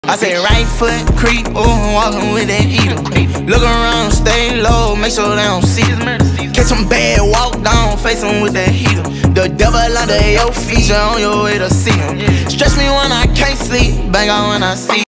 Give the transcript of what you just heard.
I say right foot creep, ooh, walking with that heater. Look around, stay low, make sure they don't see us. Catch them bad, walk down, face them with that heater. The devil under your feet, you're on your way to see him. Stretch me when I can't sleep, bang on when I see.